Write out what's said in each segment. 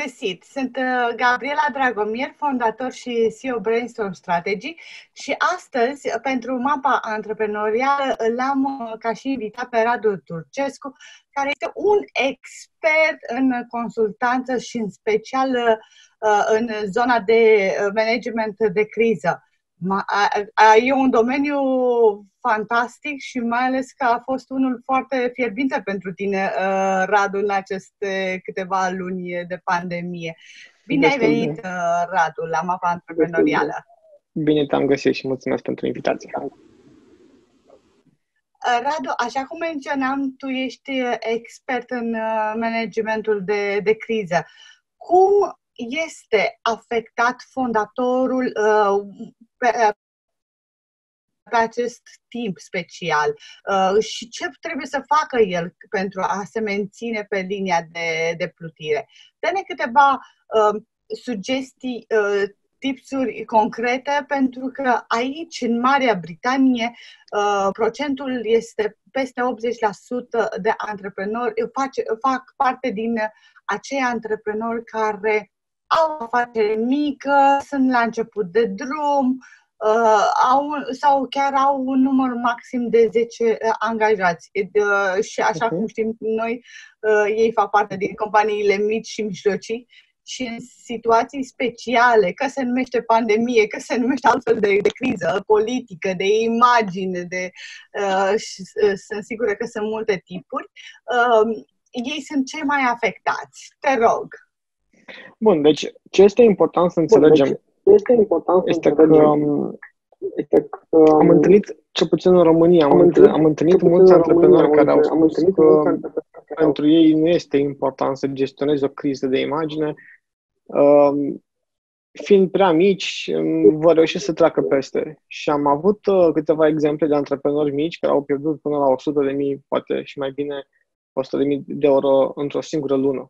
găsit! Sunt Gabriela Dragomir, fondator și CEO Brainstorm Strategy și astăzi, pentru mapa antreprenorială, l-am ca și invitat pe Radu Turcescu, care este un expert în consultanță și în special în zona de management de criză. E un domeniu fantastic și mai ales că a fost unul foarte fierbinte pentru tine, Radu, în aceste câteva luni de pandemie. Bine ai venit, Radu, la mapa antreprenorială! Bine te-am găsit și mulțumesc pentru invitație! Radu, așa cum menționam, tu ești expert în managementul de criză. Cum este afectat fondatorul pe acest timp special și ce trebuie să facă el pentru a se menține pe linia de plutire? Dă-ne câteva sugestii, tipsuri concrete, pentru că aici, în Marea Britanie, procentul este peste 80% de antreprenori, fac parte din acei antreprenori care au o afacere mică, sunt la început de drum, sau chiar au un număr maxim de 10 angajați. Și așa cum știm noi, ei fac parte din companiile mici și mijlocii și în situații speciale, că se numește pandemie, că se numește altfel de criză politică, de imagine, și sunt sigură că sunt multe tipuri, ei sunt cei mai afectați. Te rog. Bun, deci ce este important să înțelegem este că am întâlnit, cel puțin în România, am întâlnit mulți antreprenori care au spus că pentru ei nu este important să gestioneze o criză de imagine. Fiind prea mici, vor reuși să treacă peste. Și am avut câteva exemple de antreprenori mici care au pierdut până la 100.000, poate și mai bine 100.000 de euro într-o singură lună.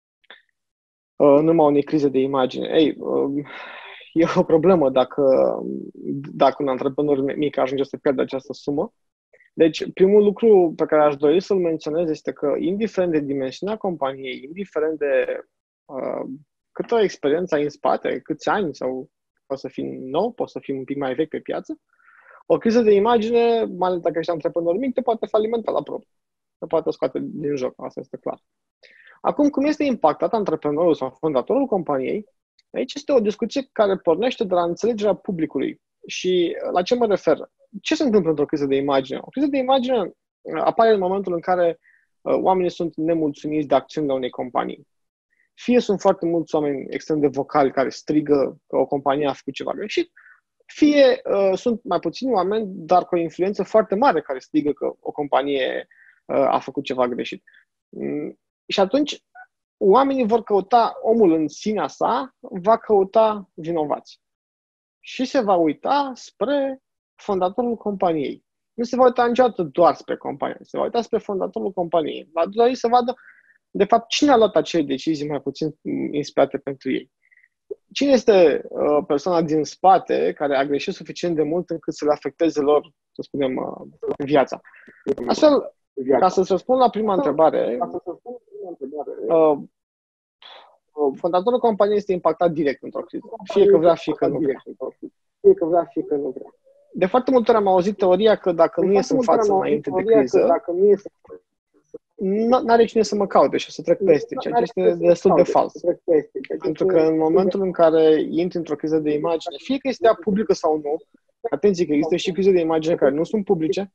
Numai unei crize de imagine. E o problemă dacă un antreprenor mic ajunge să pierde această sumă. Deci, primul lucru pe care aș dori să-l menționez este că, indiferent de dimensiunea companiei, indiferent de câtă experiență ai în spate, câți ani, sau poți să fii nou, poți să fii un pic mai vechi pe piață, o criză de imagine, mai ales dacă ești antreprenor mic, te poate falimenta la propriu. Te poate scoate din joc, asta este clar. Acum, cum este impactat antreprenorul sau fondatorul companiei, aici este o discuție care pornește de la înțelegerea publicului. Și la ce mă refer? Ce se întâmplă într-o criză de imagine? O criză de imagine apare în momentul în care oamenii sunt nemulțumiți de acțiunile unei companii. Fie sunt foarte mulți oameni extrem de vocali care strigă că o companie a făcut ceva greșit, fie sunt mai puțini oameni, dar cu o influență foarte mare care strigă că o companie a făcut ceva greșit. Și atunci, oamenii vor căuta, omul în sinea sa va căuta vinovați. Și se va uita spre fondatorul companiei. Nu se va uita niciodată doar spre companie, se va uita spre fondatorul companiei. Va dori să vadă, de fapt, cine a luat acele decizii mai puțin inspirate pentru ei. Cine este persoana din spate care a greșit suficient de mult încât să le afecteze lor, să spunem, viața. Astfel, ca să-ți răspund la prima întrebare, fondatorul companiei este impactat direct într-o criză. Fie că vrea, fie că nu vrea. De foarte multe ori am auzit teoria că dacă nu ies în față înainte de criză, n-are cine să mă caute și o să trec peste, ceea ce este destul de fals. Pentru că în momentul în care intri într-o criză de imagine, fie că este ea publică sau nu, atenție că există și crize de imagine care nu sunt publice,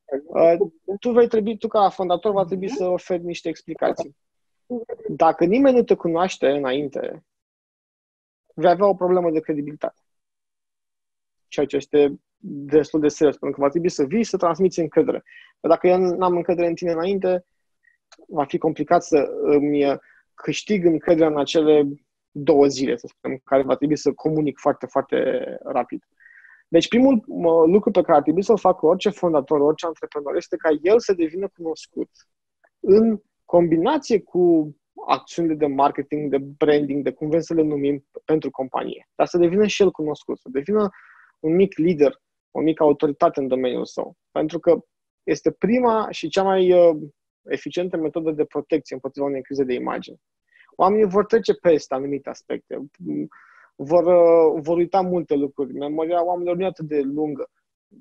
tu ca fondator va trebui să oferi niște explicații. Dacă nimeni nu te cunoaște înainte, vei avea o problemă de credibilitate. Ceea ce este destul de serios, pentru că va trebui să vii să transmiți încredere. Dacă eu n-am încredere în tine înainte, va fi complicat să îmi câștig încrederea în acele 2 zile, să spunem, care va trebui să comunic foarte, foarte rapid. Deci primul lucru pe care ar trebui să-l facă orice fondator, orice antreprenor, este ca el să devină cunoscut în combinație cu acțiunile de marketing, de branding, de cum vrem să le numim pentru companie. Dar să devină și el cunoscut, să devină un mic lider, o mică autoritate în domeniul său. Pentru că este prima și cea mai eficientă metodă de protecție împotriva unei crize de imagine. Oamenii vor trece peste anumite aspecte, vor uita multe lucruri. Memoria oamenilor nu e atât de lungă.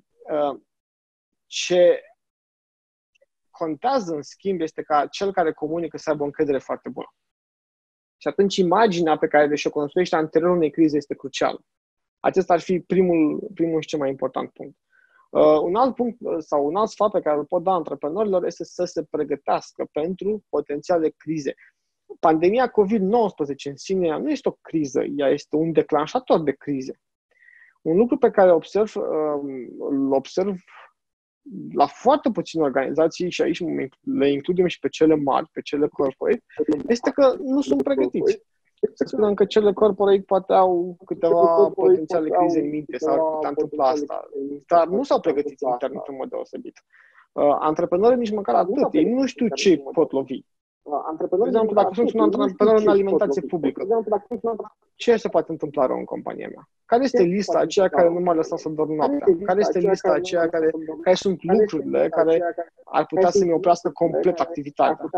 Ce contează, în schimb, este ca cel care comunică să aibă o încredere foarte bună. Și atunci imaginea pe care și-o construiește anterior unei crize este crucială. Acesta ar fi primul și cel mai important punct. Un alt punct sau un alt sfat pe care îl pot da antreprenorilor este să se pregătească pentru potențiale crize. Pandemia COVID-19 în sine nu este o criză, ea este un declanșator de crize. Un lucru pe care îl observ la foarte puține organizații, și aici le includem și pe cele mari, pe cele corporate, este că nu sunt pregătiți. Să spunem că cele corporate poate au câteva potențiale crize în minte sau ar putea întâmpla asta, dar nu s-au pregătit intern într-un mod deosebit. Antreprenorii nici măcar atât, ei nu știu ce pot lovi. De exemplu, dacă sunt un antreprenor în alimentație publică, ce se poate întâmpla rău în compania mea? Care este lista aceea care nu m-a lăsat să dorm noaptea? Care este lista aceea care sunt lucrurile care ar putea să-mi oprească complet activitatea?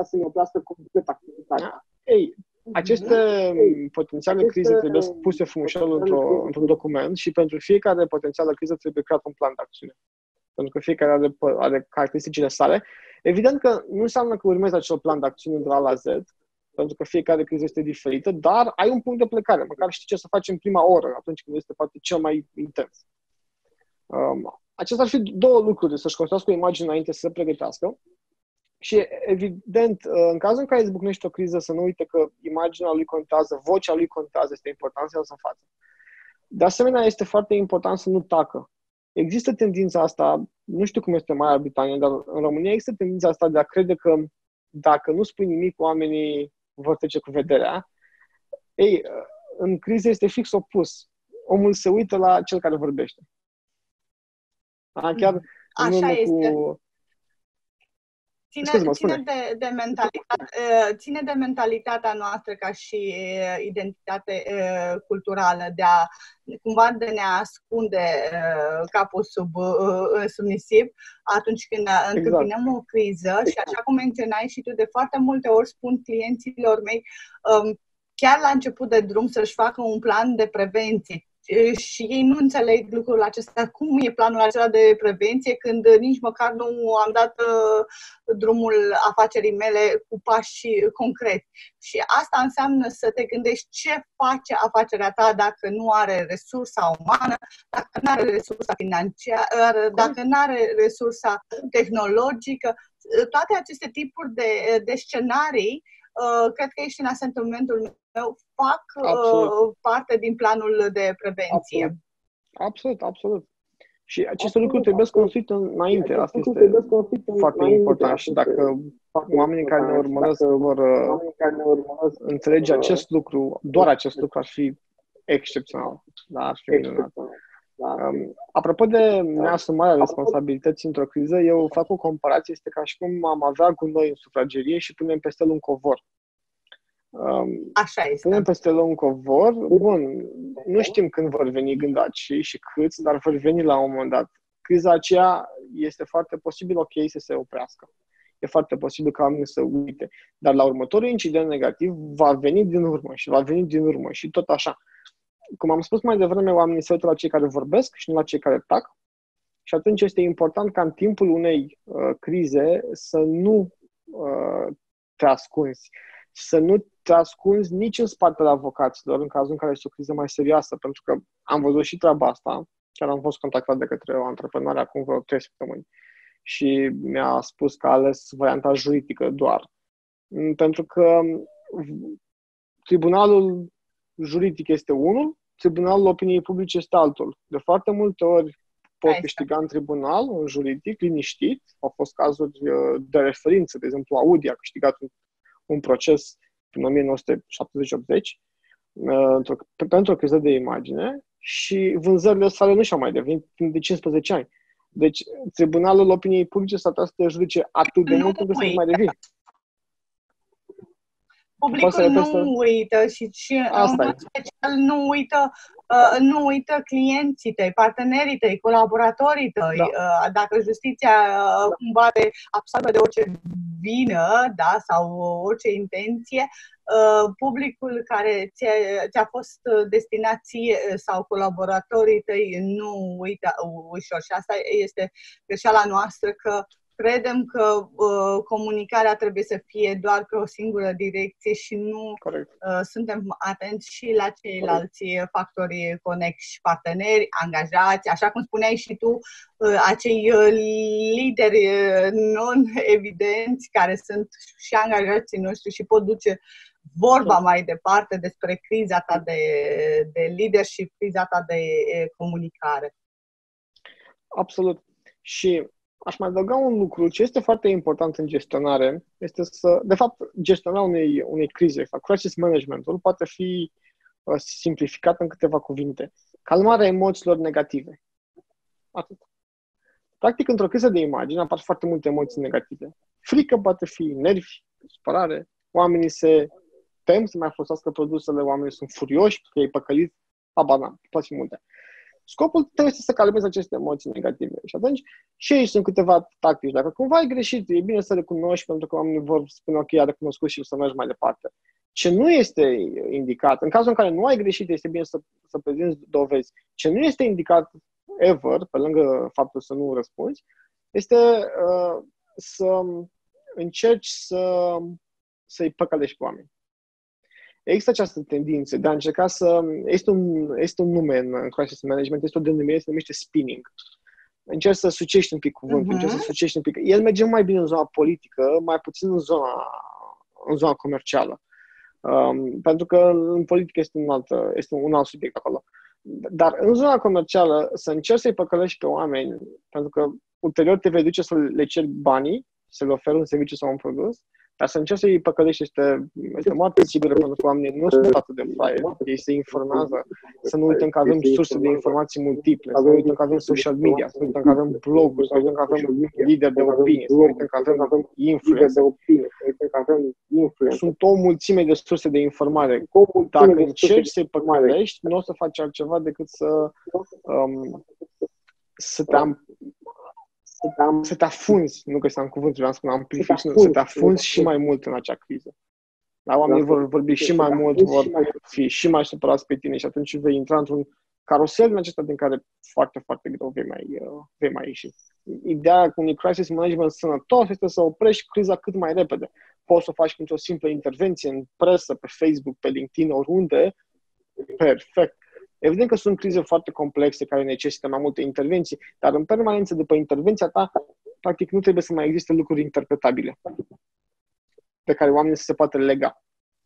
Ei, aceste potențiale crize trebuie puse frumușel într-un document și pentru fiecare potențială criză trebuie creat un plan de acțiune. Pentru că fiecare are caracteristicile sale. Evident că nu înseamnă că urmezi acel plan de acțiune de la A la Z, pentru că fiecare criză este diferită, dar ai un punct de plecare, măcar știi ce să faci în prima oră, atunci când este poate cel mai intens. Acestea ar fi două lucruri, să-și construiască o imagine înainte să se pregătească. Și evident, în cazul în care izbucnește o criză, să nu uite că imaginea lui contează, vocea lui contează, este important să iasă în față. De asemenea, este foarte important să nu tacă. Există tendința asta, nu știu cum este în Marea Britanie, dar în România există tendința asta de a crede că dacă nu spui nimic, oamenii vor trece cu vederea. Ei, în criză este fix opus. Omul se uită la cel care vorbește. Chiar în urmă cu... Ține de mentalitatea noastră ca și identitate culturală cumva de ne ascunde capul sub nisip atunci când întâmpinăm o criză și așa cum menționai și tu, de foarte multe ori spun clienților mei chiar la început de drum să-și facă un plan de prevenție. Și ei nu înțeleg lucrul acesta, cum e planul acela de prevenție, când nici măcar nu am dat drumul afacerii mele cu pași concreți. Și asta înseamnă să te gândești ce face afacerea ta dacă nu are resursa umană, dacă nu are resursa financiară, dacă nu are resursa tehnologică. Toate aceste tipuri de scenarii, cred că ești în asentimentul meu, fac parte din planul de prevenție. Absolut. Și aceste lucruri trebuie construite înainte. Asta este foarte important. Și dacă oamenii care ne urmăresc vor înțelege acest lucru, doar acest lucru ar fi excepțional. Da, ar fi minunat. Apropo de neasumarea responsabilității într-o criză, eu fac o comparație, este ca și cum am avea gunoi în sufragerie și punem peste el un covor. Așa este. Punem peste el un covor, bun, nu știm când vor veni gândacii și câți, dar vor veni la un moment dat. Criza aceea este foarte posibil, ok, să se oprească. E foarte posibil ca oamenii să uite. Dar la următorul incident negativ va veni din urmă și va veni din urmă și tot așa. Cum am spus mai devreme, oamenii se uită la cei care vorbesc și nu la cei care tac. Și atunci este important ca în timpul unei crize să nu te ascunzi. Să nu te ascunzi nici în spatele avocaților în cazul în care este o criză mai serioasă. Pentru că am văzut și treaba asta. Chiar am fost contactat de către o antreprenoare acum vreo 3 săptămâni. Și mi-a spus că a ales varianta juridică doar. Pentru că tribunalul juridic este unul, tribunalul opiniei publice este altul. De foarte multe ori pot câștiga în tribunal, în juridic, liniștit. Au fost cazuri de referință, de exemplu, Audi a câștigat un proces în 1970-80 pentru o criză de imagine și vânzările sale nu și-au mai devenit timp de 15 ani. Deci, tribunalul opiniei publice s-ar putea să te judice atât de mult încât să nu mai devii. Publicul nu uită și în special nu uită clienții tăi, partenerii tăi, colaboratorii tăi. Da. Dacă justiția cumva te absolvă de orice vină, da, sau orice intenție, publicul care ți-a fost destinat ție sau colaboratorii tăi nu uită ușor. Și asta este greșeala noastră, că credem că comunicarea trebuie să fie doar pe o singură direcție și nu suntem atenți și la ceilalți factori conexi, parteneri, angajați, așa cum spuneai și tu, acei lideri non-evidenți care sunt și angajații noștri și pot duce vorba mai departe despre criza ta de leadership, criza ta de comunicare. Absolut. Și aș mai adăuga un lucru ce este foarte important în gestionare, este de fapt, gestionarea unei crize sau crisis management-ul poate fi simplificat în câteva cuvinte. Calmarea emoțiilor negative. Atât. Practic, într-o criză de imagine apar foarte multe emoții negative. Frică poate fi, nervi, supărare, oamenii se tem să mai folosească produsele, oamenii sunt furioși că e păcălit, poate fi multe. Scopul trebuie să se calmeze aceste emoții negative. Și atunci, și aici sunt câteva tactici. Dacă cumva ai greșit, e bine să recunoști, pentru că oamenii vor spune, ok, a recunoscut și să mergi mai departe. Ce nu este indicat, în cazul în care nu ai greșit, este bine să prezinți dovezi. Ce nu este indicat ever, pe lângă faptul să nu răspunzi, este să încerci să-i păcălești pe oameni. Există această tendință de a încerca este un nume în crisis management, este o denumire, se numește spinning. Încerci să sucești un pic cuvântul, încerci să sucești un pic. El merge mai bine în zona politică, mai puțin în zona comercială. Pentru că în politică este un alt subiect acolo. Dar în zona comercială, să încerci să-i păcălești pe oameni, pentru că ulterior te vei duce să le ceri banii, să le oferi un serviciu sau un produs, dar să încerci să-i păcălești este foarte sigură, pentru că oamenii nu sunt atât de fraieri. Ei se informează. Să nu uităm că avem surse de informații multiple, să nu uităm că avem social media, să nu uităm că avem bloguri, să nu uităm că avem lideri de opinie, să nu uităm că avem influencer. Sunt o mulțime de surse de informare. Dacă încerci să-i păcălești, nu o să faci altceva decât să te afunzi, nu că am cuvântul, vreau să spun amplifici, să te afunzi și mai mult în acea criză. Dar oamenii vor vorbi și mai mult, vor fi și mai supărați pe tine și atunci vei intra într-un carusel din acesta din care foarte, foarte greu vei mai ieși. Ideea cu un crisis management sănătos este să oprești criza cât mai repede. Poți să o faci printr-o simplă intervenție în presă, pe Facebook, pe LinkedIn, oriunde. Perfect. Evident că sunt crize foarte complexe care necesită mai multe intervenții, dar în permanență după intervenția ta, practic nu trebuie să mai existe lucruri interpretabile pe care oamenii să se poată lega.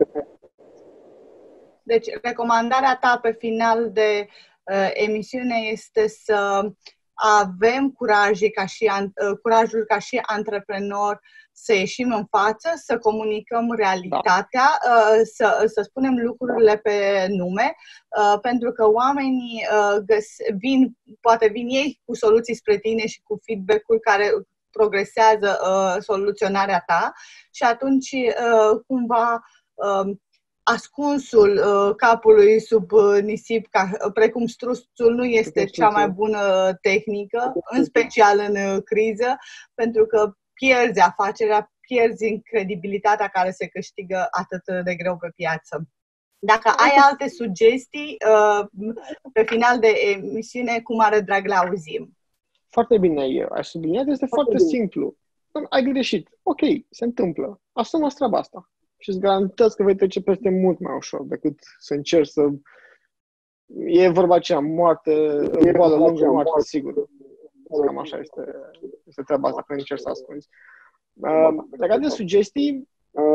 Deci, recomandarea ta pe final de emisiune este să avem curajul ca și antreprenor să ieșim în față, să comunicăm realitatea, să spunem lucrurile pe nume, pentru că oamenii poate vin ei cu soluții spre tine și cu feedback-uri care progresează soluționarea ta și atunci cumva ascunsul capului sub nisip, precum struțul, nu este cea mai bună tehnică, în special în criză, pentru că pierzi afacerea, pierzi credibilitatea care se câștigă atât de greu pe piață. Dacă ai alte sugestii, pe final de emisiune, cu mare drag le auzim. Foarte bine, aș sublinia, este foarte simplu. Ai greșit. Ok, se întâmplă. Asumă-ți treaba asta. Și îți garantez că vei trece peste mult mai ușor decât să încerci să... E vorba aceea, boală lungă, moarte sigură. Cam așa este treaba asta când încerci să ascunzi. Legat de sugestii,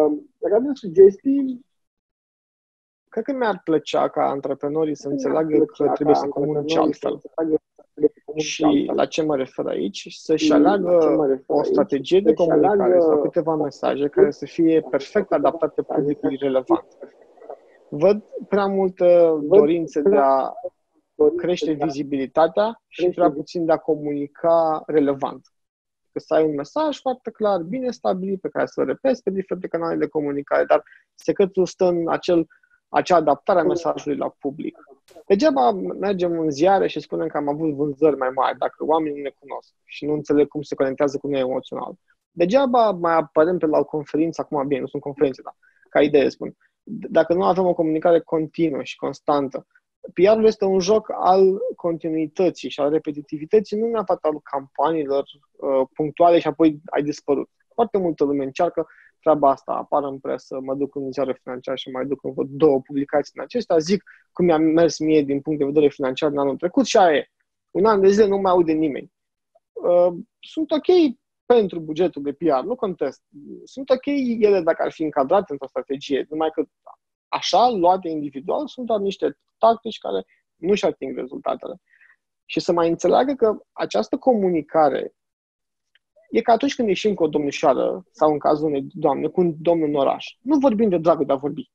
cred că mi-ar plăcea ca antreprenorii să înțeleagă că trebuie să comunice altfel. Și la ce mă refer aici? Să-și aleagă o strategie de comunicare sau câteva mesaje care să fie perfect adaptate publicului relevant. Văd prea multă dorință de a crește vizibilitatea și prea puțin de a comunica relevant. Că să ai un mesaj foarte clar, bine stabilit, pe care să-l repeți pe diferite canale de comunicare, dar secretul stă în acea adaptare a mesajului la public. Degeaba mergem în ziare și spunem că am avut vânzări mai mari dacă oamenii nu ne cunosc și nu înțeleg cum se conectează cu noi emoțional. Degeaba mai apărăm pe la o conferință, acum bine, nu sunt conferințe, dar ca idee spun. dacă nu avem o comunicare continuă și constantă, PR-ul este un joc al continuității și al repetitivității, nu neapărat al campaniilor punctuale și apoi ai dispărut. Foarte multă lume încearcă treaba asta, apar în presă, mă duc în ziare financiar și mai duc în văd 2 publicații în acestea, zic cum mi-a mers mie din punct de vedere financiar în anul trecut și aia e. Un an de zile nu mai aude nimeni. Sunt ok pentru bugetul de PR, nu contest. Sunt ok ele dacă ar fi încadrate într-o strategie, numai că așa, luate individual, sunt doar niște tactici care nu și ating rezultatele. Și să mai înțeleagă că această comunicare e ca atunci când ieșim cu o domnișoară sau în cazul unei doamne, cu un domn în oraș. Nu vorbim de dragul de a vorbi.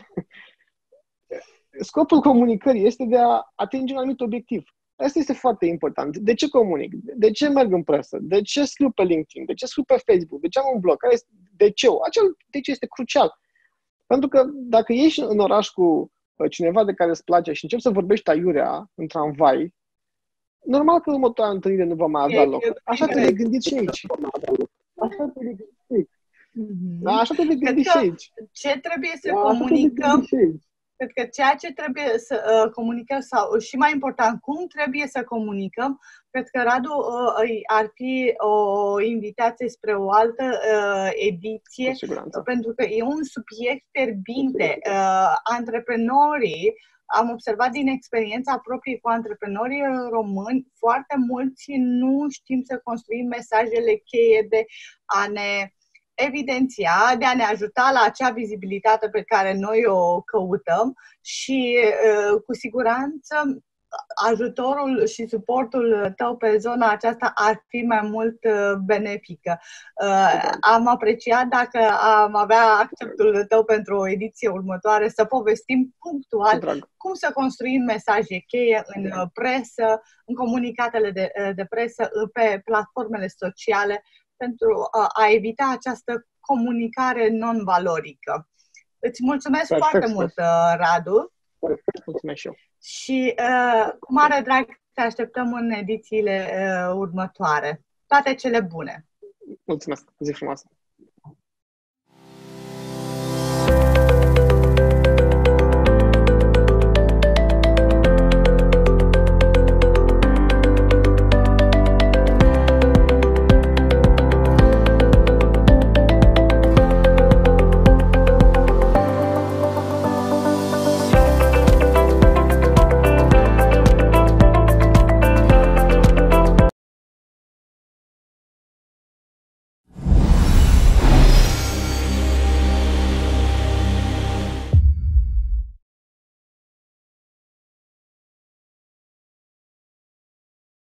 Scopul comunicării este de a atinge un anumit obiectiv. Asta este foarte important. De ce comunic? De ce merg în presă? De ce scriu pe LinkedIn? De ce scriu pe Facebook? De ce am un blog? De ce? Acel de ce este crucial. Pentru că dacă ieși în oraș cu cineva de care îți place și începi să vorbești aiurea în tramvai, normal că următoarea întâlnire nu va mai avea loc. Așa te-ai gândit și aici. Așa te-ai gândit și aici. Da, așa te-ai gândit și aici. Ce trebuie să comunicăm? Cred că ceea ce trebuie să comunicăm, sau și mai important, cum trebuie să comunicăm, cred că Radu ar fi o invitație spre o altă ediție, pentru că e un subiect fierbinte. Antreprenorii, am observat din experiența proprie cu antreprenorii români, foarte mulți nu știm să construim mesajele cheie de a ne evidenția, de a ne ajuta la acea vizibilitate pe care noi o căutăm și cu siguranță ajutorul și suportul tău pe zona aceasta ar fi mai mult benefică. Am apreciat dacă am avea acceptul tău pentru o ediție următoare să povestim punctual cum să construim mesaje cheie în presă, în comunicatele de presă, pe platformele sociale, pentru a evita această comunicare non-valorică. Îți mulțumesc foarte mult, Radu. Mulțumesc și eu. Și cu mare drag te așteptăm în edițiile următoare. Toate cele bune! Mulțumesc! Zi frumoasă!